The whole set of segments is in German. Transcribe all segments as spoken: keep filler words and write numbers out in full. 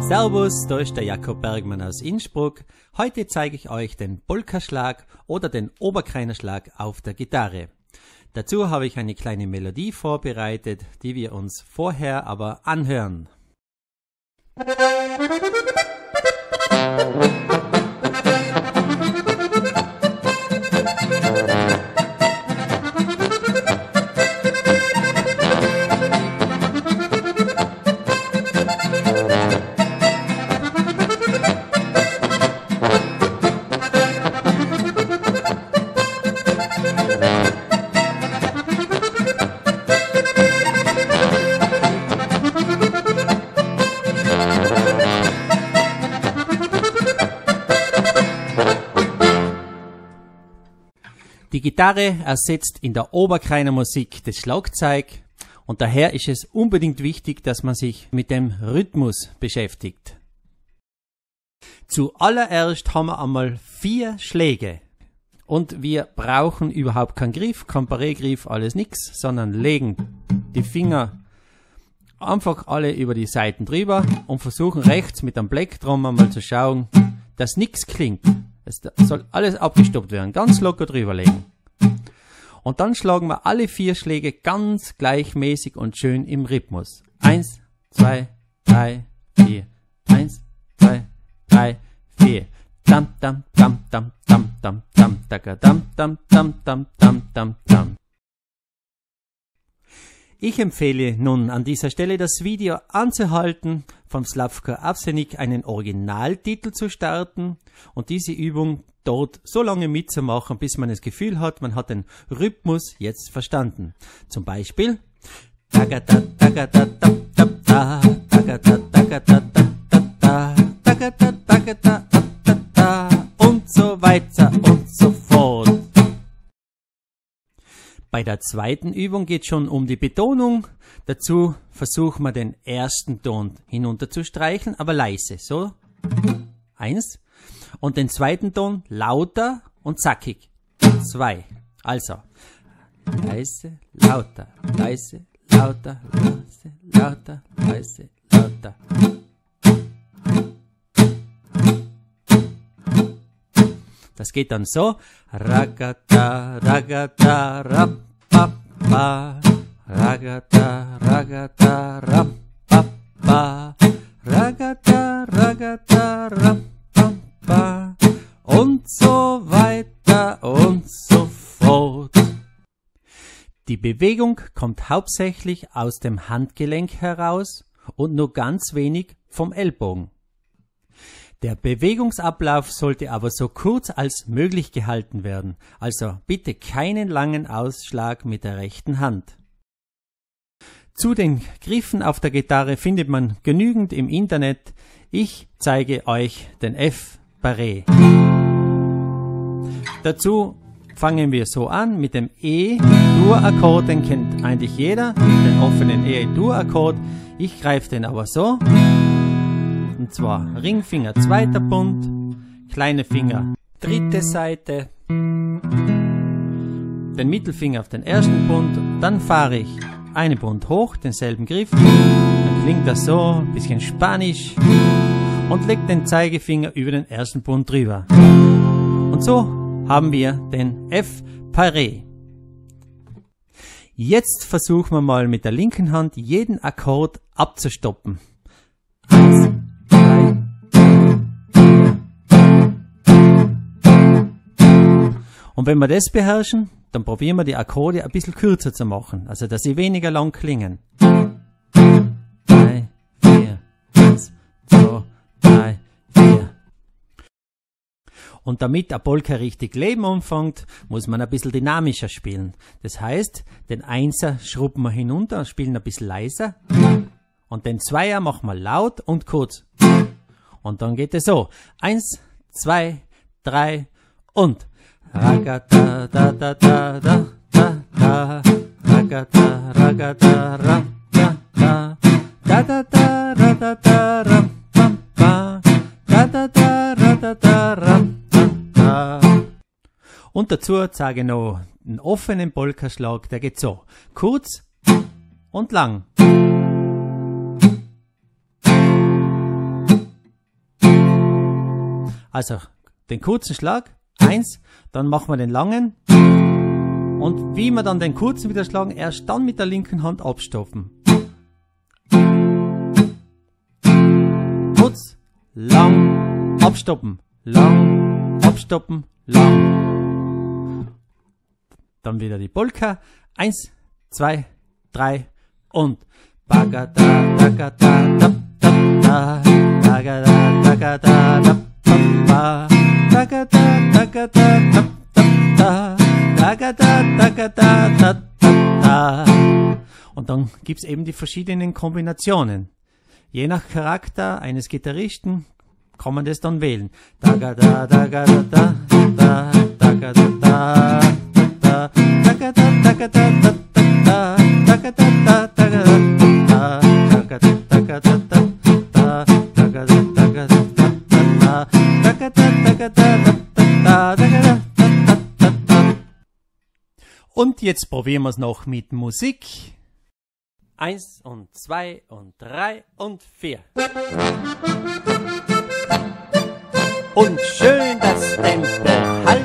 Servus, da ist der Jakob Bergmann aus Innsbruck. Heute zeige ich euch den Polkaschlag oder den Oberkreinerschlag auf der Gitarre. Dazu habe ich eine kleine Melodie vorbereitet, die wir uns vorher aber anhören. Die Gitarre ersetzt in der Oberkreiner Musik das Schlagzeug und daher ist es unbedingt wichtig, dass man sich mit dem Rhythmus beschäftigt. Zuallererst haben wir einmal vier Schläge und wir brauchen überhaupt keinen Griff, keinen Paré-Griff, alles nix, sondern legen die Finger einfach alle über die Seiten drüber und versuchen rechts mit einem Plektrum einmal zu schauen, dass nichts klingt. Es soll alles abgestoppt werden, ganz locker drüber legen. Und dann schlagen wir alle vier Schläge ganz gleichmäßig und schön im Rhythmus. Eins, zwei, drei, vier. Eins, zwei, drei, vier. Dam, dam, dam, dam, dam, dam, dam, dam, dam, dam, dam, dam, dam, dam, dam. Ich empfehle nun an dieser Stelle das Video anzuhalten, vom Slavko Avsenik einen Originaltitel zu starten und diese Übung dort so lange mitzumachen, bis man das Gefühl hat, man hat den Rhythmus jetzt verstanden. Zum Beispiel und so weiter und so fort. Bei der zweiten Übung geht es schon um die Betonung. Dazu versuchen wir den ersten Ton hinunter zu streichen, aber leise. So, eins. Und den zweiten Ton lauter und zackig. Zwei. Also, leise, lauter, leise, lauter, leise, lauter, leise, lauter. Das geht dann so. Ragata, ragata, rapapa. Ragata, ragata, rapapa. Ragata, ragata, rapapa. Und so weiter und so fort. Die Bewegung kommt hauptsächlich aus dem Handgelenk heraus und nur ganz wenig vom Ellbogen. Der Bewegungsablauf sollte aber so kurz als möglich gehalten werden, also bitte keinen langen Ausschlag mit der rechten Hand. Zu den Griffen auf der Gitarre findet man genügend im Internet. Ich zeige euch den F-Paré. Dazu fangen wir so an mit dem E-Dur-Akkord, den kennt eigentlich jeder, den offenen E-Dur-Akkord. Ich greife den aber so. Und zwar Ringfinger zweiter Bund, kleine Finger dritte Seite, den Mittelfinger auf den ersten Bund, dann fahre ich einen Bund hoch, denselben Griff, dann klingt das so, ein bisschen spanisch und leg den Zeigefinger über den ersten Bund drüber. Und so haben wir den F-Paré. Jetzt versuchen wir mal mit der linken Hand jeden Akkord abzustoppen. Eins, und wenn wir das beherrschen, dann probieren wir die Akkorde ein bisschen kürzer zu machen, also dass sie weniger lang klingen. drei, vier, eins, zwei, drei, vier. Und damit der Polka richtig Leben umfängt, muss man ein bisschen dynamischer spielen. Das heißt, den Einser schrubben wir hinunter und spielen ein bisschen leiser. Und den Zweier machen wir laut und kurz. Und dann geht es so. Eins, zwei, drei und Ragata, da, da, da, da, da, da, Ragata, Ragata, ra, da, da, da, da, da, ra, da, da, ra, pam, pa, da, da, da, ra, da, da, ra, da, da. Und dazu zeige ich noch einen offenen Polkaschlag, der geht so. Kurz und lang. Also den kurzen Schlag, eins, dann machen wir den langen. Und wie wir dann den kurzen wieder schlagen, erst dann mit der linken Hand abstoppen. Kurz, lang, abstoppen, lang, abstoppen, lang. Dann wieder die Polka. Eins, zwei, drei und Bagada, Bagada, da, da, da, Bagada, Bagada, da, da, Bagada, Bagada, da, da, Bagada, Bagada, da, da, da. Und dann gibt's eben die verschiedenen Kombinationen. Je nach Charakter eines Gitarristen kann man das dann wählen. Bagada, Bagada, da, da, Bagada, da, da, Bagada, Bagada, da, da, Bagada, da, und jetzt probieren wir es noch mit Musik. Eins und zwei und drei und vier. Und schön das Tempo halten.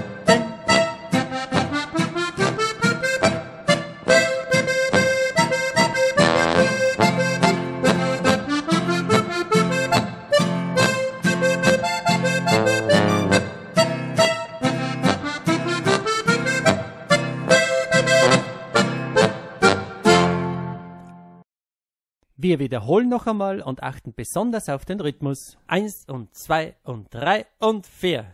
Wir wiederholen noch einmal und achten besonders auf den Rhythmus. Eins und zwei und drei und vier.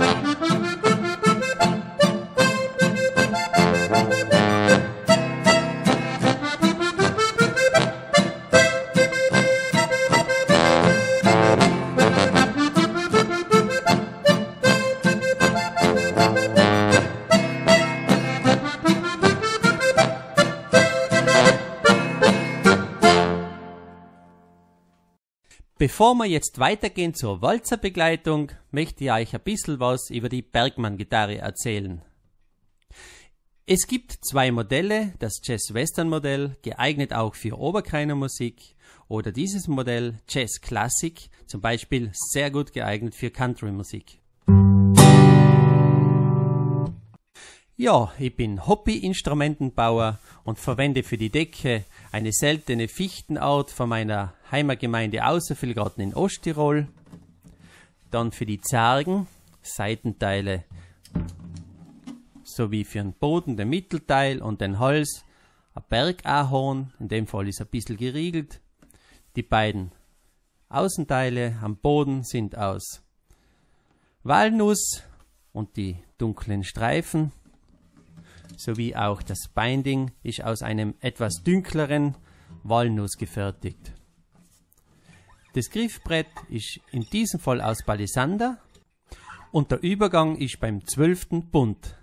Bevor wir jetzt weitergehen zur Walzerbegleitung, möchte ich euch ein bisschen was über die Bergmann-Gitarre erzählen. Es gibt zwei Modelle, das Jazz-Western-Modell, geeignet auch für Oberkreinermusik, oder dieses Modell Jazz-Klassik, zum Beispiel sehr gut geeignet für Country-Musik. Ja, ich bin Hobby-Instrumentenbauer und verwende für die Decke eine seltene Fichtenart von meiner Heimatgemeinde Außervillgarten in Osttirol. Dann für die Zargen, Seitenteile, sowie für den Boden den Mittelteil und den Hals ein Bergahorn, in dem Fall ist ein bisschen geriegelt. Die beiden Außenteile am Boden sind aus Walnuss und die dunklen Streifen, sowie auch das Binding ist aus einem etwas dunkleren Walnuss gefertigt. Das Griffbrett ist in diesem Fall aus Palisander und der Übergang ist beim zwölften Bund.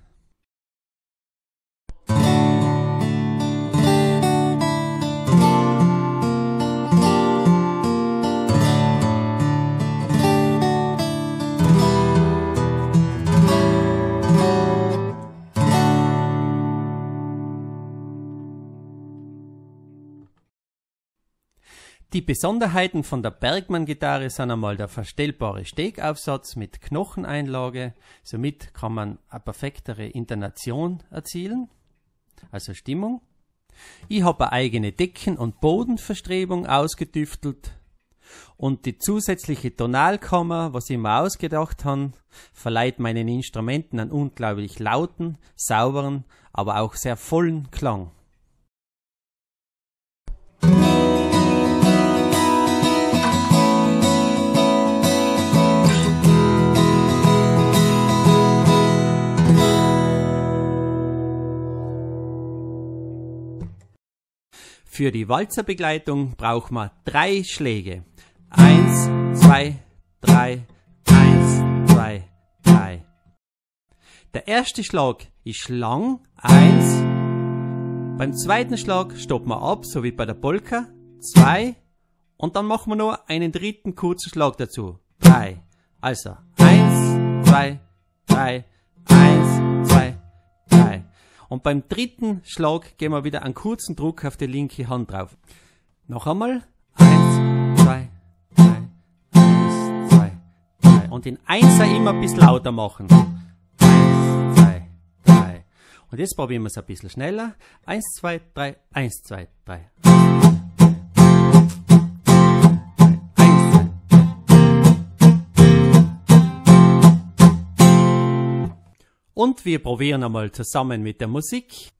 Die Besonderheiten von der Bergmann-Gitarre sind einmal der verstellbare Stegaufsatz mit Knocheneinlage. Somit kann man eine perfektere Intonation erzielen, also Stimmung. Ich habe eine eigene Decken- und Bodenverstrebung ausgetüftelt. Und die zusätzliche Tonalkammer, was ich mir ausgedacht habe, verleiht meinen Instrumenten einen unglaublich lauten, sauberen, aber auch sehr vollen Klang. Für die Walzerbegleitung braucht man drei Schläge. Eins, zwei, drei, eins, zwei, drei. Der erste Schlag ist lang, eins. Beim zweiten Schlag stoppen wir ab, so wie bei der Polka, zwei. Und dann machen wir nur einen dritten kurzen Schlag dazu, drei. Also, eins, zwei, drei, eins, zwei, drei. Und beim dritten Schlag geben wir wieder einen kurzen Druck auf die linke Hand drauf. Noch einmal. Eins, zwei, drei, eins, zwei, drei. und den Einser immer ein bisschen lauter machen. Eins, zwei, drei. Und jetzt probieren wir es ein bisschen schneller. Eins, zwei, drei, eins, zwei, drei. Und wir probieren einmal zusammen mit der Musik.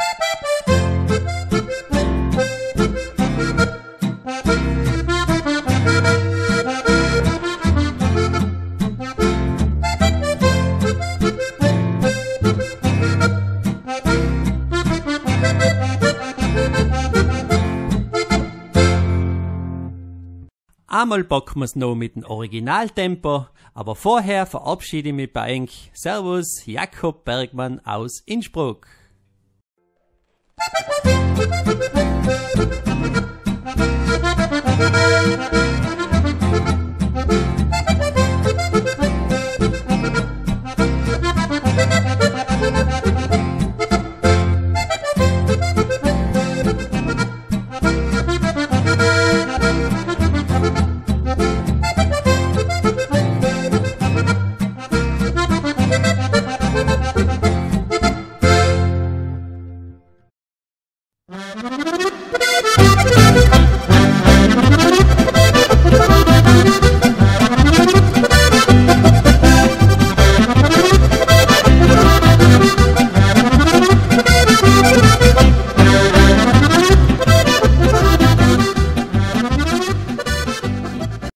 Einmal packen wir es noch mit dem Originaltempo, aber vorher verabschiede ich mich bei euch. Servus, Jakob Bergmann aus Innsbruck. Musik